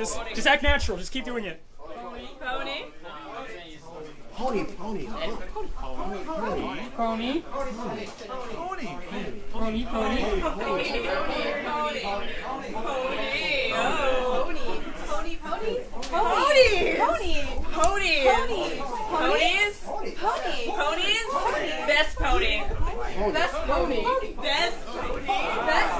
Just act natural. Just keep doing it. Pony. Pony. Pony. Best pony. Best pony. Best pony. Best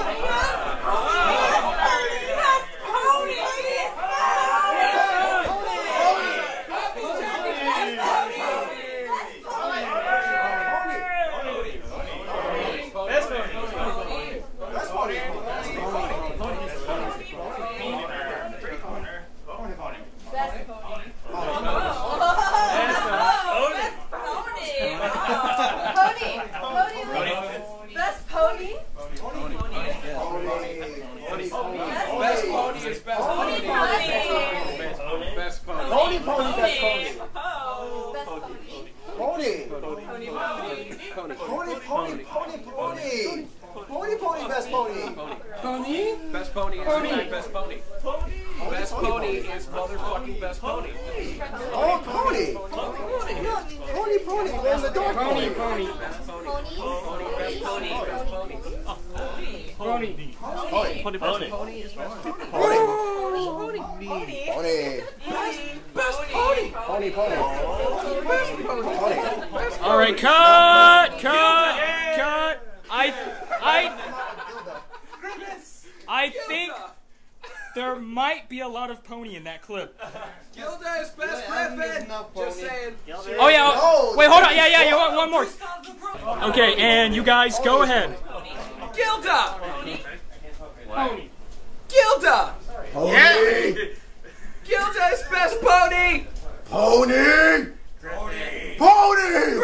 Pony is motherfucking best pony. Oh, pony! Pony! There's the dog pony! Pony! Best pony! Best pony! Best pony! Pony! Pony! Pony is best pony! Pony! Best pony! Pony! Best pony! All right, cut! I think there might be a lot of pony in that clip. Gilda is best Griffin! Just saying. Oh yeah. Wait, hold on. Yeah. One more. Okay, and you guys go ahead. Gilda! Gilda! Pony! Gilda is best pony! Pony! Pony!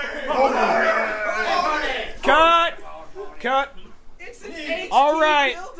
Cut. It's an H. All right.